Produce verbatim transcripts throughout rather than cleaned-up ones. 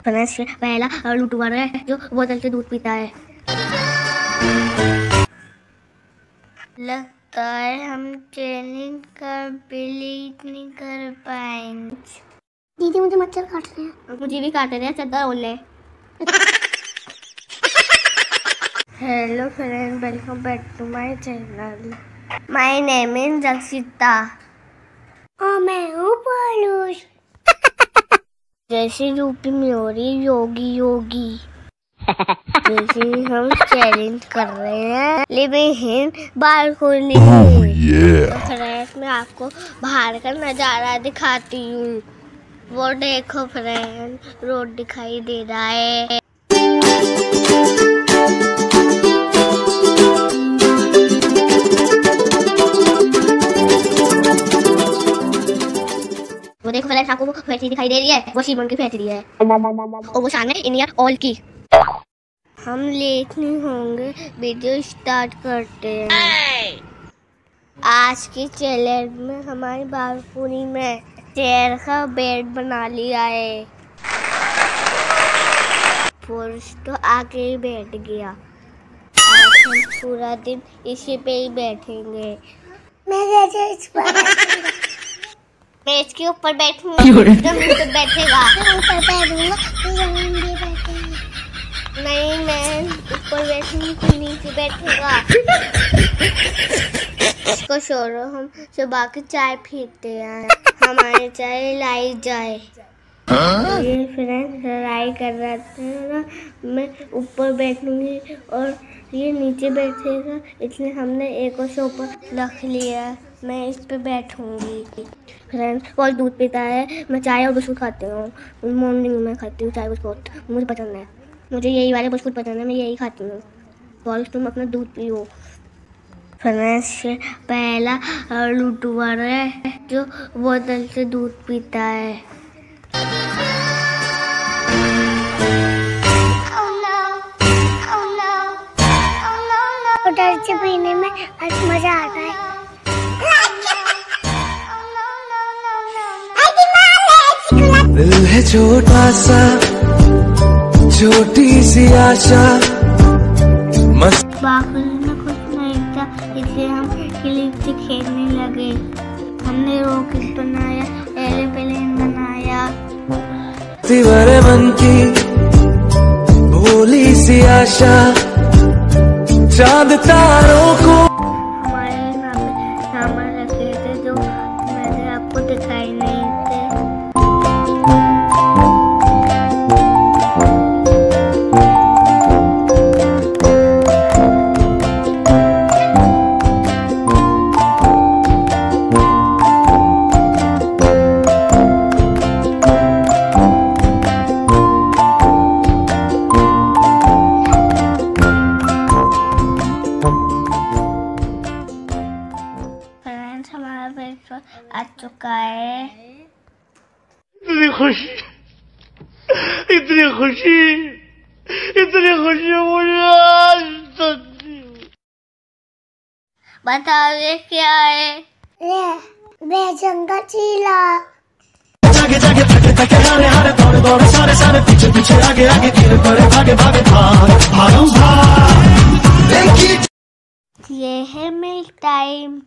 Friends पहला YouTuber है जो बोतल से दूध पीता है। लगता है हम चैलेंज कंप्लीट नहीं कर पाएंगे। दीदी मुझे मच्छर काट रहे हैं। मुझे भी काट रहे हैं, चद्दर ओढ़ ले। Hello friend, welcome back to my channel. My name is Rakshita और मैं हूँ पलूष। जैसे यूपी में हो रही योगी योगी जैसे हम चैलेंज कर रहे हैं लिविंग बाहर खोलने oh, yeah. तो फ्रेंड्स मैं आपको बाहर का नज़ारा दिखाती हूँ। वो देखो फ्रेंड, रोड दिखाई दे रहा है। वो देखो फ्रेंड्स, आपको वो फैक्ट्री दिखाई दे रही है, वो सीमेंट की फैक्ट्री है और वो सामने इंडियन ऑयल की। हम लेट नहीं होंगे, वीडियो स्टार्ट करते हैं। आज के चैलेंज में हमारी बालकनी में चेयर का बेड बना लिया है। पुरुष तो आके ही बैठ गया। आज हम पूरा दिन इसी पे ही बैठेंगे। मैं जैसे इस पर मैं इसके ऊपर बैठूंगी तो मुझे बैठेगा। ऊपर बैठूंगा तो जमीन भी बैठेगी। नहीं, मैं ऊपर बैठूंगी तो नीचे बैठेगा। इसको छोड़ो, हम सुबह की चाय पीते हैं। हमारी चाय लाई जाए। ये फ्रेंड लड़ाई कर रहा था ना, मैं ऊपर बैठूंगी और ये नीचे बैठेगा, इसलिए हमने एक और सोफा रख लिया। मैं इस पे बैठूंगी। फ्रेंड बहुत दूध पीता है, मैं चाय और बिस्कुट खाती हूँ। मॉर्निंग में खाती हूँ चाय बिस्कुट, मुझे पसंद है। मुझे यही वाले बिस्कुट पसंद है, मैं यही खाती हूँ। और तुम अपना दूध पियो। फ्रेंड्स पहला यूट्यूबर है जो बोतल से दूध पीता है। बोतल से पीने में आज मजा आता है। दिल है छोटा सा, छोटी सी आशा, मस्त बाकी में कुछ नहीं था, इसलिए हम क्लिप से खेलने लगे। हमने रॉकेट बनाया, एरोप्लेन बनाया। भरे मन की भोली सी आशा, चांद तारों को हमारे सामान रखे थे जो मैंने आपको दिखाई नहीं थे। हमारा ब्रेकफास्ट आ चुका है। इतनी खुशी, इतनी खुशी, इतनी खुशी मुझे आज तक। बताओ क्या है? ये बेसन का चीला। जागे जागे थके थके हारे हारे दौड़े दौड़े सारे सारे पीछे पीछे आगे आगे धीरे पड़े भागे भागे भाग भागो भाग। ये है मिल्क टाइम।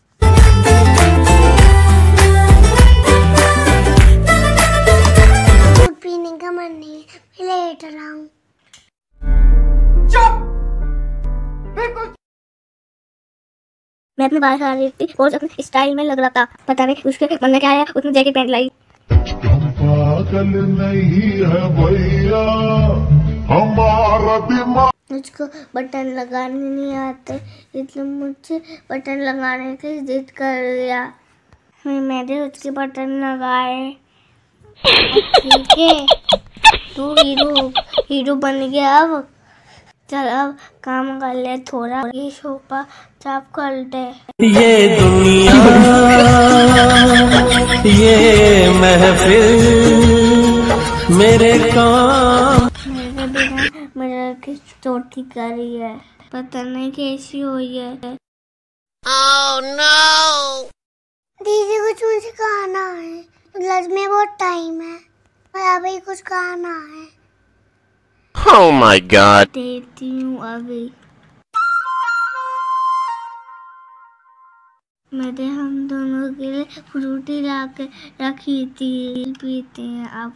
दूध पीने का मन नहीं है, मैं लेट रहा हूँ। मैं अपने बाल खा रही थी और अपने स्टाइल में लग रहा था। पता नहीं उसके मन में क्या आया, उसने जैकेट पहन लाई। पागल नहीं है भैया हमारा दिमाग। मुझको बटन लगाने नहीं आते, इसलिए मुझे बटन लगाने की जिद कर दिया। मैंने उसके बटन लगाए। ठीक है, तू हीरो हीरो बन गया। अब चल अब काम कर ले थोड़ा, ये सोफा साफ कर दे। ये दुनिया ये महफिल मेरे काम मेरे बिना मेरा की चोटी करी है, पता नहीं कैसी हुई है। oh, no! दीदी को मुझे खाना है, लंच में बहुत टाइम है। अभी कुछ खाना है। Oh my God! देती हूँ अभी। मैंने हम दोनों के लिए फ्रूटी ला के रखी थी, पीते हैं अब।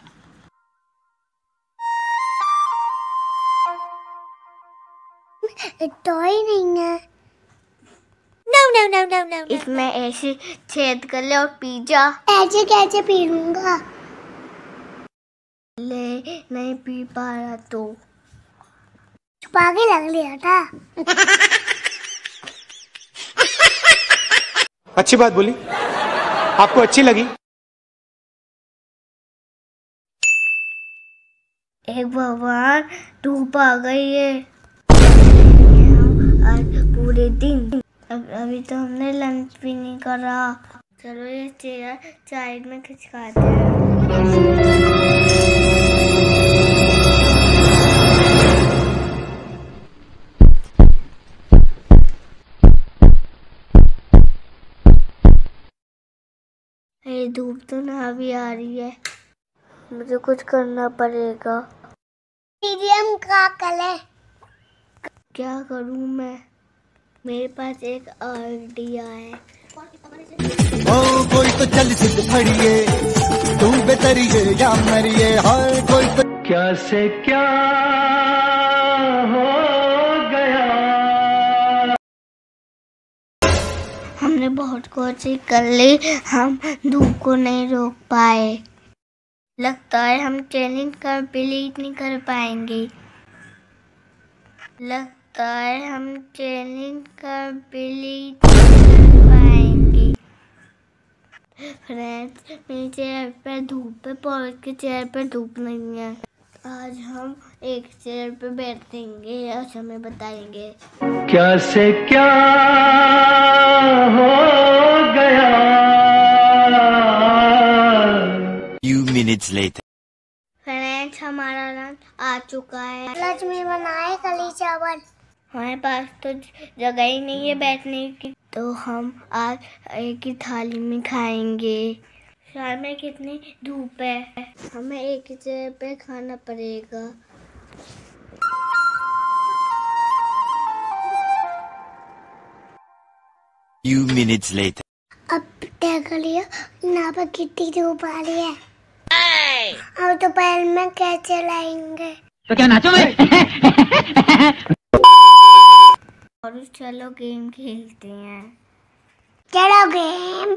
तो ही नहीं है। No no no no no. इसमें ऐसे छेद कर ले और पी जा। ऐसे कैसे पी लूंगा? ले नहीं पी पा रहा तो छुपा के लग लिया था। अच्छी बात बोली, आपको अच्छी लगी। एक भगवान धूप आ गई है आज पूरे दिन। अब अभी तो हमने लंच भी नहीं करा। चलो ये चेयर साइड में खिंचवाते हैं। ये धूप तो ना भी आ रही है, मुझे कुछ करना पड़ेगा। दीदी हम क्या करें? क्या करूं मैं? मेरे पास एक आइडिया है। ओ कोई तो चल सिद्ध फड़िए, तू बेतरिए या मरिए, हर कोई तो क्या से क्या हो गया। हमने बहुत कोशिश कर ली, हम धूप को नहीं रोक पाए। लगता है हम चैलेंज कंप्लीट नहीं कर पाएंगे। लगता है हम चैलेंज कंप्लीट नहीं कर पाएंगे। फ्रेंड्स, मेरी चेयर पर धूप है, पौध के चेयर पर धूप नहीं है। आज हम एक चेयर पर बैठेंगे और हमें बताएंगे क्या से क्या हो गया। few minutes later. फ्रेंड्स, हमारा लंच आ चुका है। लंच में बनाए कली चावल। हमारे पास तो जगह ही नहीं है बैठने की, तो हम आज एक ही थाली में खाएंगे। शहर में कितनी धूप है, हमें एक ही जगह पे खाना पड़ेगा। Few minutes later. अब देख लिया ना पर कितनी धूप आ रही है। अब दोपहर में कैसे लाएंगे? तो क्या नाचो मैं? और चलो गेम खेलते हैं। चलो गेम।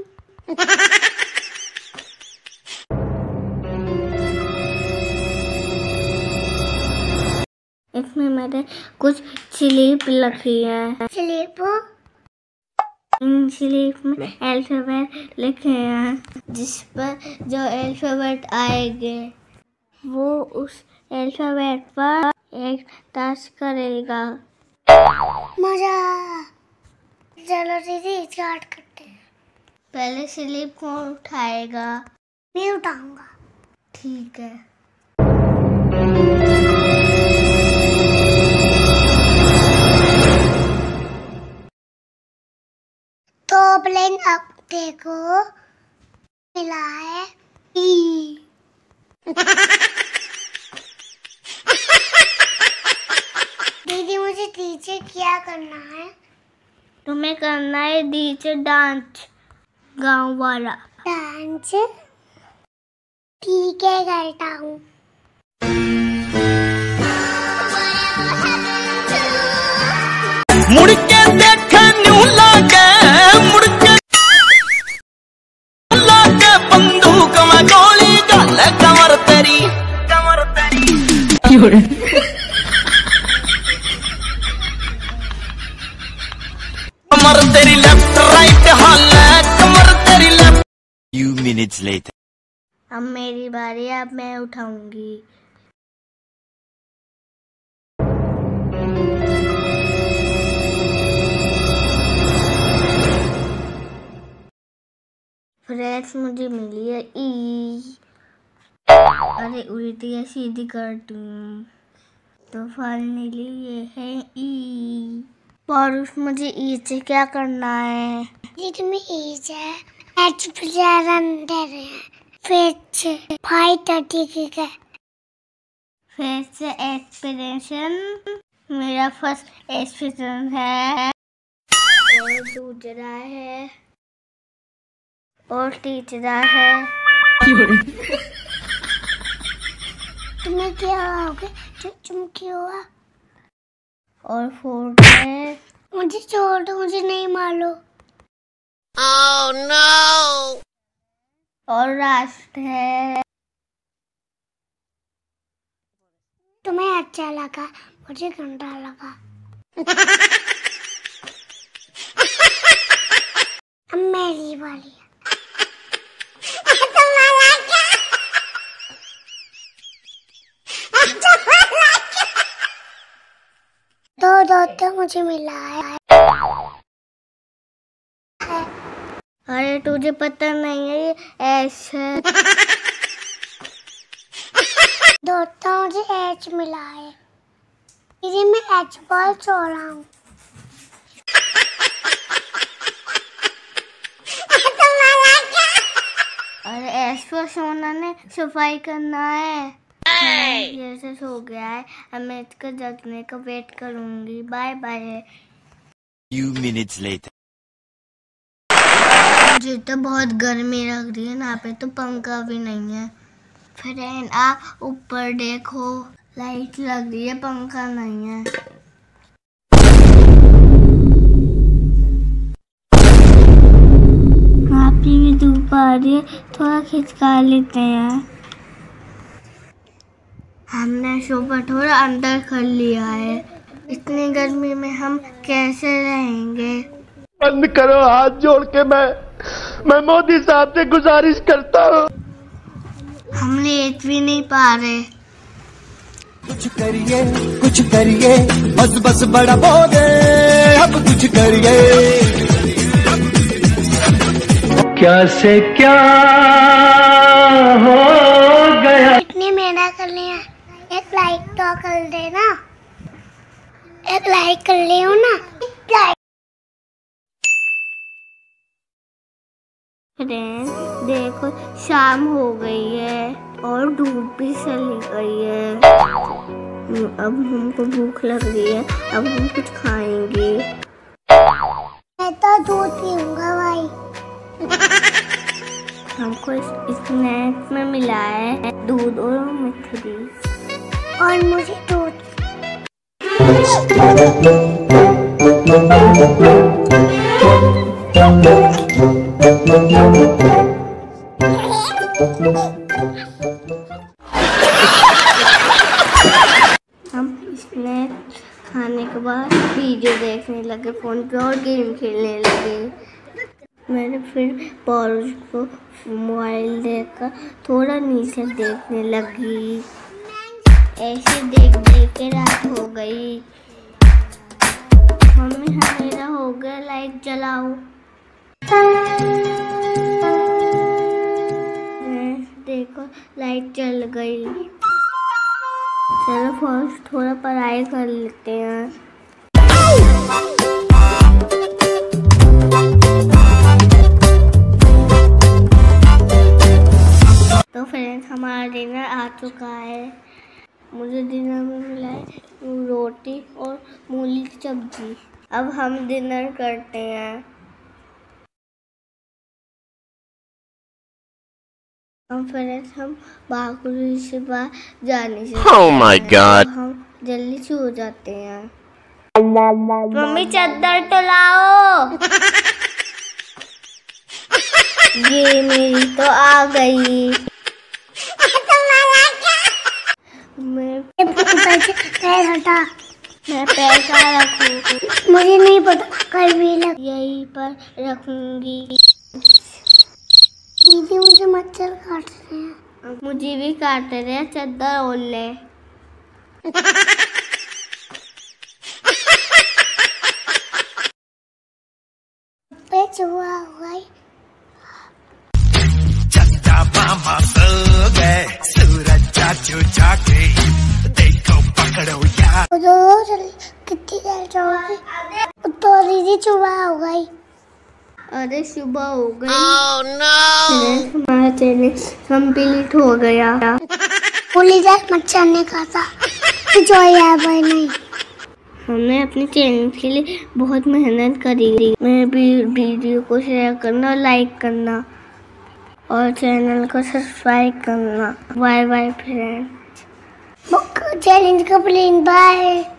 इसमें मैंने कुछ स्लिप लिखी है। स्लिप? इन स्लिप में अल्फाबेट लिखे हैं, जिस पर जो अल्फाबेट आएंगे वो उस अल्फाबेट पर एक टच करेगा। मजा। चलो दीदी स्टार्ट करते हैं। पहले स्लिप कौन उठाएगा? मैं उठाऊंगा। ठीक है। तो प्लेन अब देखो मिला है ई। दीदी मुझे नीचे क्या करना है? तुम्हें करना है डीजे डांस, गांव वाला डांस। ठीक है करता हूँ। मुड़ के देख न्यू लागे, मुड़ के लागे बंदूक में गोली डाल कमर तेरी, कमर तेरी कमर तेरी लेफ्ट राइट हाल कमर तेरी लेफ्ट। Few minutes later. अब मेरी बारी, अब मैं उठाऊंगी। फ्रेंड्स, मुझे मिली है ई। अरे उल्टी या सीधी कर दूं तो फाइनली ये है ई। और मुझे ई से क्या करना है? दीदी में ई है, एच पर अंदर है, फिर से फाइव थर्टी की है। फिर से एक्सपीरियंस मेरा फर्स्ट एक्सपीरियंस है और दूसरा है और तीसरा है। तुम्हें क्या हो गया? तुम क्यों हुआ? और फोर्थ है। मुझे छोड़ दो, मुझे नहीं मारो। Oh, no! और लास्ट है। तुम्हें अच्छा लगा, मुझे गंदा लगा। अब मेरी बारी है। दो दो तो मुझे मिला है। अरे तुझे पता नहीं है ये ऐसे दो तो मुझे एच मिला है। दीदी मैं एच बॉल छोड़ रहा हूँ। अरे ऐसा सोना ने सफाई करना है। ये से सो गया है। अब मैं इसका जगने का वेट करूंगी। Bye bye. Few minutes later. मुझे तो बहुत गर्मी लग रही है। यहाँ पे तो पंखा भी नहीं है। फ्रेंड आ ऊपर देखो, लाइट लग रही है, पंखा नहीं है। यहाँ पे भी धूप आ रही है, थोड़ा खिंचका लेते हैं। हमने सोफा थोड़ा अंदर कर लिया है। इतनी गर्मी में हम कैसे रहेंगे? बंद करो, हाथ जोड़ के मैं मैं मोदी साहब से गुजारिश करता हूँ। हम लेट भी नहीं पा रहे। कुछ करिए कुछ करिए, बस बस बड़ा बोले, अब कुछ करिए। क्या से क्या हो गया। इतनी मेहनत कर लिया, एक लाइक तो कर देना। एक लाइक कर लियो ना। लाइक फ्रेंड देखो, शाम हो गई है और धूप भी चली गई है। अब हमको भूख लग रही है, अब हम कुछ खाएंगे। मैं तो दूध पीऊंगा भाई। हमको स्नैक्स में मिला है दूध और मिठाई। और मुझे दूध। हम स्नैक्स खाने के बाद वीडियो देखने लगे फोन पे और गेम खेलने लगे। मैंने फिर पौरुष को मोबाइल देखकर थोड़ा नीचे देखने लगी। ऐसे देख देख के रात हो गई। मम्मी हमेरा हो गया, लाइट जलाओ। देखो लाइट जल गई। चलो फर्स्ट थोड़ा पढ़ाई कर लेते हैं। तो फ्रेंड्स हमारा डिनर आ चुका है। मुझे डिनर में मिला है रोटी और मूली की सब्जी। अब हम डिनर करते हैं। हम फ्रेंड्स हम बाकुली से बाहर जाने से Oh my God. हम जल्दी सो जाते हैं। मम्मी चादर तो लाओ। ये मेरी तो आ गई। मैं पैर हटा। मैं पैर कहाँ रखूँ? मुझे नहीं पता, कल भी लग। यहीं पर रखूंगी। दीदी मुझे मच्छर काट रहे हैं। मुझे भी काट रहे हैं, चादर ओढ़ ले। पे चुहा हुआ है। चंदा मामा सो गए, सूरज चाचू जाके देखो पकड़ो यार। दो जल्दी कितनी देर जाओगी? तो दीदी चुहा हो गई। अरे सुबह हो गई। oh, no! हमारा चैलेंज कंप्लीट हो गया। पुलिस मच्छर ने खाता जो यार भाई नहीं। हमने अपने चैनल के लिए बहुत मेहनत करी। मेरे वीडियो को शेयर करना, लाइक करना और चैनल को सब्सक्राइब करना। Bye bye friends. Challenge complete. Bye.